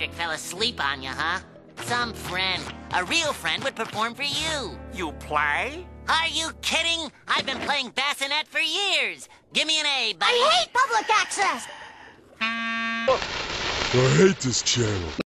magic fell asleep on you, huh? Some friend, a real friend, would perform for you. You play? Are you kidding? I've been playing bassinet for years. Give me an A, buddy. I hate public access! I hate this channel.